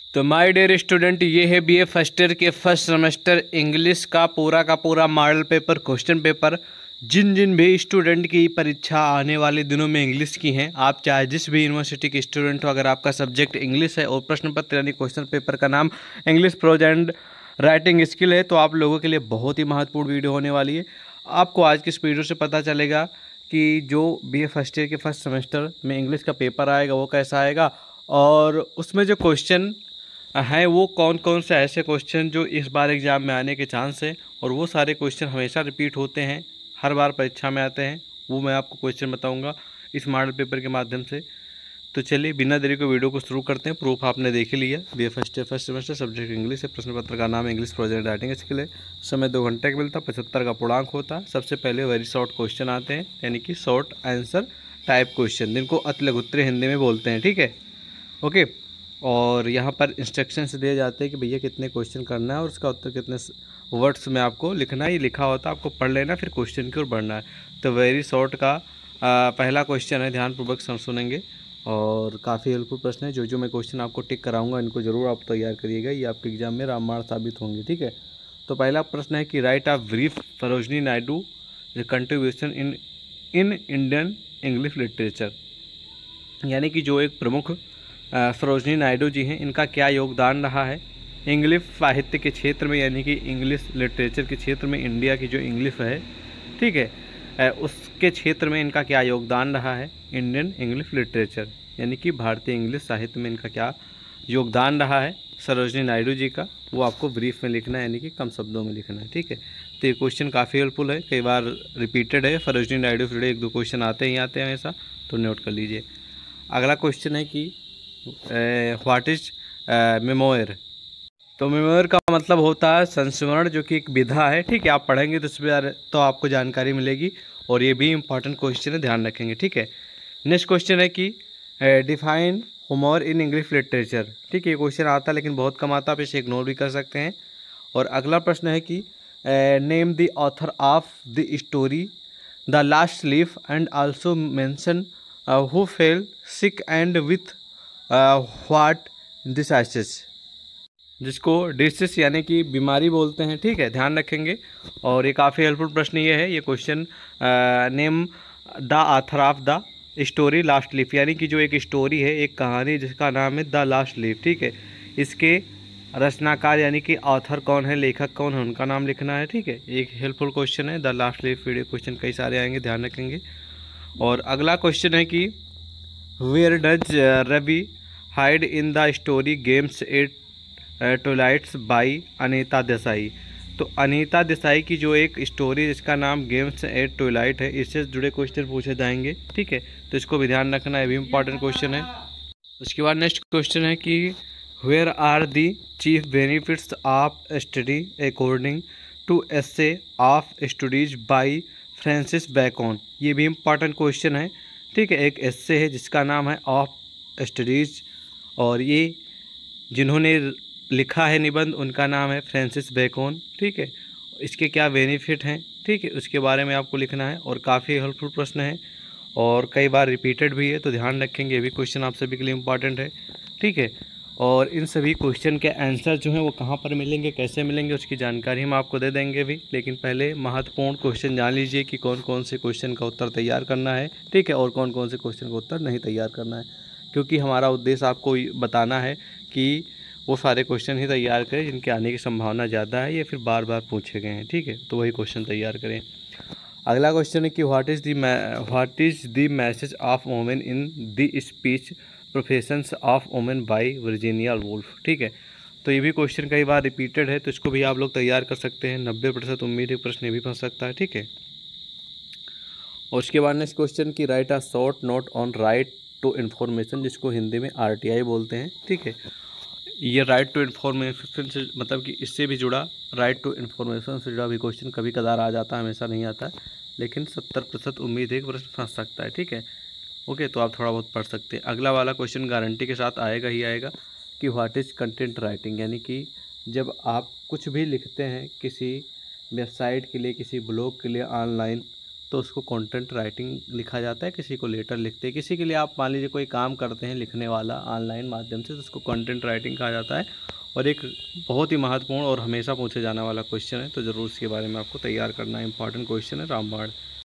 तो my dear student, ये है बीए फर्स्ट ईयर के फर्स्ट सेमेस्टर इंग्लिश का पूरा मॉडल पेपर क्वेश्चन पेपर। जिन जिन भी स्टूडेंट की परीक्षा आने वाले दिनों में इंग्लिश की हैं, आप चाहे जिस भी यूनिवर्सिटी के स्टूडेंट हो, अगर आपका सब्जेक्ट इंग्लिश है और प्रश्न पत्र यानी क्वेश्चन पेपर का नाम English prose and writing skill है, तो आप लोगों के लिए बहुत ही महत्वपूर्ण वीडियो होने वाली है। आपको आज की इस वीडियो से पता चलेगा कि जो बीए फर्स्ट ईयर के फर्स्ट सेमेस्टर में इंग्लिश का पेपर आएगा वो कैसा आएगा, और उसमें जो क्वेश्चन हैं वो कौन कौन से ऐसे क्वेश्चन जो इस बार एग्ज़ाम में आने के चांस है, और वो सारे क्वेश्चन हमेशा रिपीट होते हैं, हर बार परीक्षा में आते हैं, वो मैं आपको क्वेश्चन बताऊंगा इस मॉडल पेपर के माध्यम से। तो चलिए बिना देरी को वीडियो को शुरू करते हैं। प्रूफ आपने देख ही लिया, BA first year first semester, subject English है, प्रश्न पत्र का नाम English prose and writing skill है, समय 2 घंटे का मिलता है, 75 का पूर्णांक होता है। सबसे पहले वेरी शॉर्ट क्वेश्चन आते हैं, यानी कि शॉर्ट आंसर टाइप क्वेश्चन, जिनको अति लघुत्तरी हिंदी में बोलते हैं, ठीक है, ओके। और यहाँ पर इंस्ट्रक्शंस दिए जाते हैं कि भैया कितने क्वेश्चन करना है और उसका उत्तर कितने वर्ड्स में आपको लिखना है। ये लिखा होता है, आपको पढ़ लेना, फिर क्वेश्चन की ओर बढ़ना है। तो वेरी शॉर्ट का पहला क्वेश्चन है, ध्यानपूर्वक सुनेंगे, और काफ़ी हेल्पफुल प्रश्न है। जो मैं क्वेश्चन आपको टिक कराऊंगा इनको ज़रूर आप तैयार करिएगा, ये आपके एग्जाम में रामबाण साबित होंगे, ठीक है। तो पहला प्रश्न है कि write a brief Sarojini Naidu contribution in Indian English literature, यानी कि जो एक प्रमुख सरोजनी नायडू जी हैं, इनका क्या योगदान रहा है इंग्लिश साहित्य के क्षेत्र में, यानी कि इंग्लिश लिटरेचर के क्षेत्र में। इंडिया की जो इंग्लिश है, ठीक है, उसके क्षेत्र में इनका क्या योगदान रहा है। इंडियन इंग्लिश लिटरेचर यानी कि भारतीय इंग्लिश साहित्य में इनका क्या योगदान रहा है सरोजनी नायडू जी का, वो आपको ब्रीफ में लिखना है, यानी कि कम शब्दों में लिखना है, ठीक है। तो ये क्वेश्चन काफ़ी हेल्पफुल है, कई बार रिपीटेड है, सरोजनी नायडू से जुड़े 1-2 क्वेश्चन आते ही आते हैं हमेशा, तो नोट कर लीजिए। अगला क्वेश्चन है कि व्हाट इज मेमोयर। तो मेमोयर का मतलब होता है संस्मरण, जो कि एक विधा है, ठीक है। आप पढ़ेंगे तो इस पर तो आपको जानकारी मिलेगी, और ये भी इंपॉर्टेंट क्वेश्चन है, ध्यान रखेंगे, ठीक है। नेक्स्ट क्वेश्चन है कि define humour in English literature, ठीक है। ये क्वेश्चन आता है लेकिन बहुत कम आता है, आप इसे इग्नोर भी कर सकते हैं। और अगला प्रश्न है कि name the author of the story the last leaf and also mention who fell sick and with what disease, जिसको डिसीज यानी कि बीमारी बोलते हैं, ठीक है, ध्यान रखेंगे। और ये काफ़ी हेल्पफुल प्रश्न ये है, ये question name the author of the story last leaf, यानी कि जो एक स्टोरी है, एक कहानी जिसका नाम है द लास्ट लीफ, ठीक है, इसके रचनाकार यानी कि ऑथर कौन है, लेखक कौन है, उनका नाम लिखना है, ठीक है। एक हेल्पफुल क्वेश्चन है the last leaf, video question कई सारे आएंगे, ध्यान रखेंगे। और अगला क्वेश्चन है कि where does Ravi hide in the story games at twilights by Anita Desai. तो अनीता देसाई की जो एक स्टोरी जिसका नाम गेम्स एट ट्वाइलाइट है, इससे जुड़े क्वेश्चन पूछे जाएंगे, ठीक है, तो इसको भी ध्यान रखना है, भी इंपॉर्टेंट क्वेश्चन है। उसके बाद नेक्स्ट क्वेश्चन है कि where are the chief benefits of study according to essay of studies by Francis Bacon. ये भी इंपॉर्टेंट क्वेश्चन है, ठीक है। एक एस्से है जिसका नाम है ऑफ स्टडीज, और ये जिन्होंने लिखा है निबंध उनका नाम है फ्रांसिस बैकन, ठीक है। इसके क्या बेनिफिट हैं, ठीक है, उसके बारे में आपको लिखना है, और काफ़ी हेल्पफुल प्रश्न है और कई बार रिपीटेड भी है, तो ध्यान रखेंगे, ये भी क्वेश्चन आप सभी के लिए इम्पॉर्टेंट है, ठीक है। और इन सभी क्वेश्चन के आंसर जो हैं वो कहाँ पर मिलेंगे, कैसे मिलेंगे, उसकी जानकारी हम आपको दे देंगे भी, लेकिन पहले महत्वपूर्ण क्वेश्चन जान लीजिए कि कौन कौन से क्वेश्चन का उत्तर तैयार करना है, ठीक है, और कौन कौन से क्वेश्चन का उत्तर नहीं तैयार करना है, क्योंकि हमारा उद्देश्य आपको बताना है कि वो सारे क्वेश्चन ही तैयार करें जिनके आने की संभावना ज़्यादा है या फिर बार बार पूछे गए हैं, ठीक है, तो वही क्वेश्चन तैयार करें। अगला क्वेश्चन है कि what is the message of women in the speech professions of women by Virginia Woolf, ठीक है। तो ये भी क्वेश्चन कई बार रिपीटेड है, तो इसको भी आप लोग तैयार कर सकते हैं, 90% उम्मीद है प्रश्न ये भी फंस सकता है, ठीक है। और उसके बाद नेक्स्ट क्वेश्चन की write a short note on right to information, जिसको हिंदी में RTI बोलते हैं, ठीक है। ये राइट टू इन्फॉर्मेशन से मतलब कि इससे भी जुड़ा, राइट टू इन्फॉर्मेशन से जुड़ा भी क्वेश्चन कभी कदार आ जाता है, हमेशा नहीं आता है, लेकिन 70% उम्मीद है कि प्रश्न फंस सकता है, ठीक है, ओके। तो आप थोड़ा बहुत पढ़ सकते हैं। अगला वाला क्वेश्चन गारंटी के साथ आएगा ही आएगा कि व्हाट इज़ कंटेंट राइटिंग, यानी कि जब आप कुछ भी लिखते हैं किसी वेबसाइट के लिए, किसी ब्लॉग के लिए ऑनलाइन, तो उसको कंटेंट राइटिंग लिखा जाता है। किसी को लेटर लिखते हैं, किसी के लिए आप मान लीजिए कोई काम करते हैं लिखने वाला ऑनलाइन माध्यम से, तो उसको कंटेंट राइटिंग कहा जाता है। और एक बहुत ही महत्वपूर्ण और हमेशा पूछे जाने वाला क्वेश्चन है, तो ज़रूर इसके बारे में आपको तैयार करना है। इंपॉर्टेंट क्वेश्चन है रामबाण।